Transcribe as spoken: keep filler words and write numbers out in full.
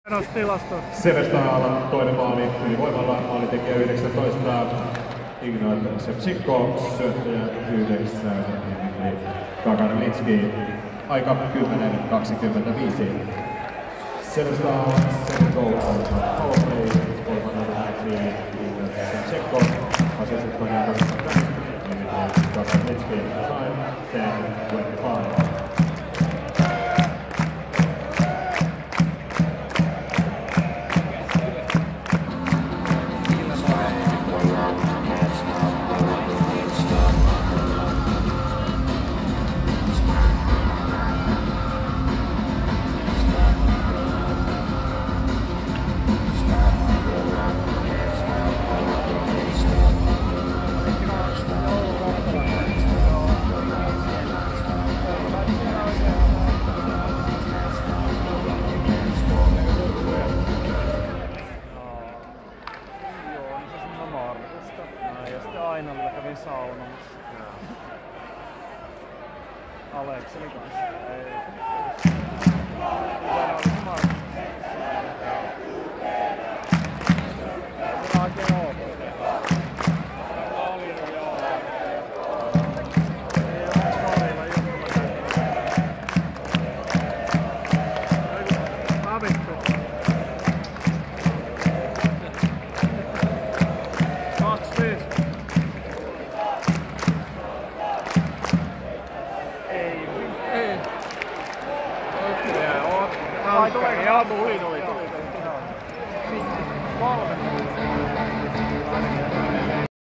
Severstal toinen maali, ylivoimalla maalitekijä yhdeksäntoista, Ignat Shevchenko, syöttäjä yhdeksän, eli Kakarnitski, aika kymmenen kaksikymmentäviisi. Severstal, second goal on powerplay, kolmannen läheksi Ignat Shevchenko, assisted by Kakarnitski, time ten twenty-five. Ja sitten Ainalla kävin saunamassa. Alekseli kanssa.